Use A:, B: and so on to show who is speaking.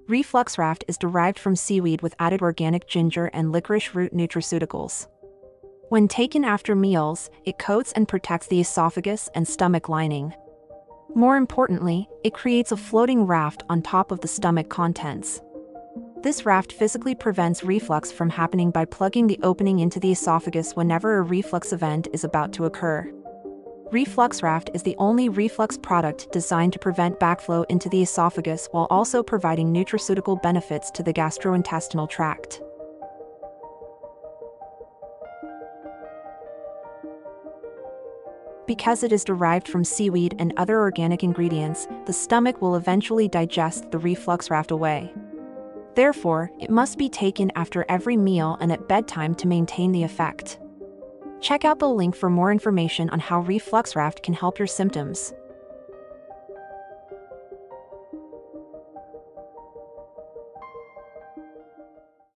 A: RefluxRaft is derived from seaweed with added organic ginger and licorice root nutraceuticals. When taken after meals, it coats and protects the esophagus and stomach lining. More importantly, it creates a floating raft on top of the stomach contents. This raft physically prevents reflux from happening by plugging the opening into the esophagus whenever a reflux event is about to occur. RefluxRaft is the only reflux product designed to prevent backflow into the esophagus while also providing nutraceutical benefits to the gastrointestinal tract. Because it is derived from seaweed and other organic ingredients, the stomach will eventually digest the RefluxRaft away. Therefore, it must be taken after every meal and at bedtime to maintain the effect. Check out the link for more information on how RefluxRaft can help your symptoms.